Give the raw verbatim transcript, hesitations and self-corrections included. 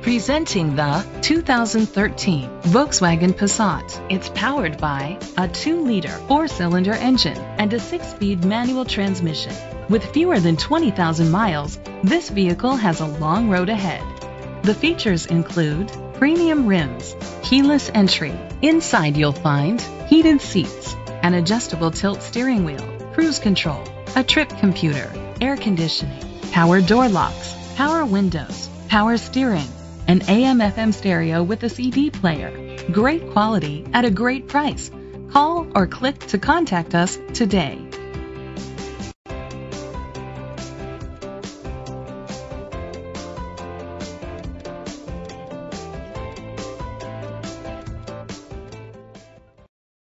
Presenting the two thousand thirteen Volkswagen Passat. It's powered by a two liter four-cylinder engine and a six-speed manual transmission. With fewer than twenty thousand miles, this vehicle has a long road ahead. The features include premium rims, keyless entry. Inside you'll find heated seats, an adjustable tilt steering wheel, cruise control, a trip computer, air conditioning, power door locks, power windows, power steering, an A M F M stereo with a C D player. Great quality at a great price. Call or click to contact us today.